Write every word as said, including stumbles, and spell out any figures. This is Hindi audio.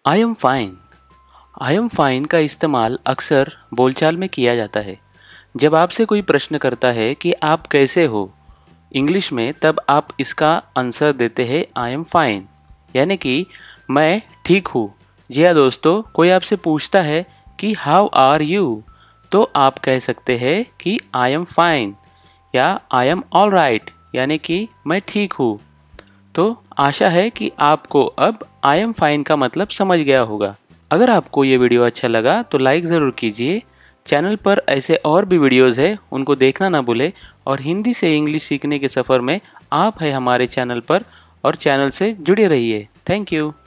I am fine. I am fine का इस्तेमाल अक्सर बोलचाल में किया जाता है। जब आपसे कोई प्रश्न करता है कि आप कैसे हो इंग्लिश में, तब आप इसका आंसर देते हैं आई एम फाइन, यानी कि मैं ठीक हूँ। जी हाँ दोस्तों, कोई आपसे पूछता है कि हाउ आर यू, तो आप कह सकते हैं कि आई एम फाइन या आई एम ऑल राइट, यानी कि मैं ठीक हूँ। तो आशा है कि आपको अब आई एम फाइन का मतलब समझ गया होगा। अगर आपको ये वीडियो अच्छा लगा तो लाइक ज़रूर कीजिए। चैनल पर ऐसे और भी वीडियोज़ है, उनको देखना ना भूलें। और हिंदी से इंग्लिश सीखने के सफ़र में आप है हमारे चैनल पर, और चैनल से जुड़े रहिए। Thank you.